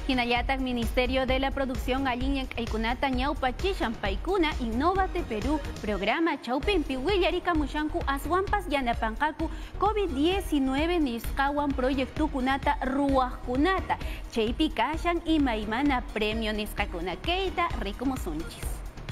Hinallatak Ministerio de la Producción Allin Aykunata Ñawpachishan Paikuna Innovate Perú programa Chaupimpi Willarika Mushanku Aswampas Yanapankaku COVID-19 nisqawan proyectukunata ruwaqkunata chaypi kashan imaymana premio nisqakuna keita rikumusunchis.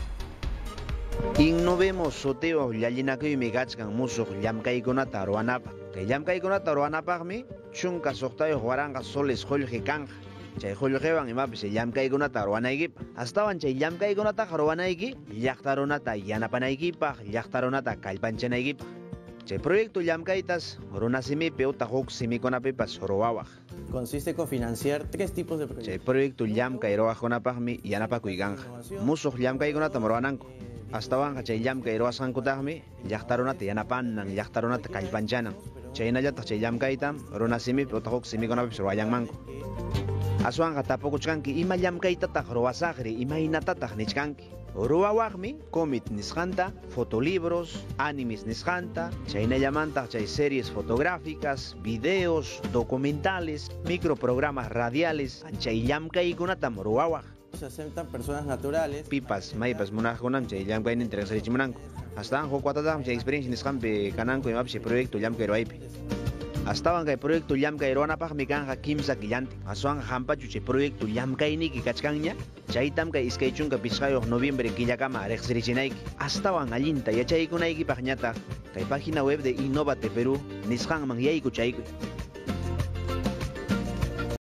Innovemos soteo llallinakuymi kachkan musuq llamkaykunata ruwanapaq. Kay llamkaykunata ruwanapaqmi chunka suqtayuq waranqa soles qullqi kanja. Chay qullqiwan imapas llamkaykunata ruwanaykipaq. Astawan chay llamkaykunata ruwanayki llaqtarunata yanapanaykipaq, llaqtarunata kallpanchanaykipaq. Chay proyecto llamkaytas runasimipi utaq huk simikunapipas ruwawaq. Consiste en cofinanciar 3 tipos de proyectos. Chay proyecto llamkay ruwaqkunapaqmi yanapakuy kanja. Musuq llamkaykunatam ruwananku. Astawan chay llamkay ruwasqankutaqmi llaqtarunata yanapanan, llaqtarunata kallpanchanan. Chaynallataq chay llamkaytam runasimipi utaq huk simikunapipas ruwayanmanku. Aswanqa tapukuchkanki ima llamkaytataq ruwasaqri imaynatataq nichkanki. Ruwawaqmi comic nisqanta, fotolibros, animes nisqanta, chaynallamantaq chay series fotográficas, videos, documentales, microprogramas radiales, chay llamkaykunatam ruwawaq. Se aceptan personas naturales. Pipas, maypas munaqkunam chay llamkaynin interesarichimunanku. Astawan huk watataqmi chay experiencia nisqanpi kananku imapas chay proyecto llamkay ruwaypi. Astawan kay proyecto llamkay ruwanapaqmi kanja kimsa killanti. Aswanqa hampachu chay proyecto llamkayniki kachkanña. Chaytam kay iskay chunka pichqayuq noviembre killakama riqsirichinayki. Astawan allinta yachaykunaykipaq ñataq kay página web de Innovate Perú nisqanman yaykuchaykuy.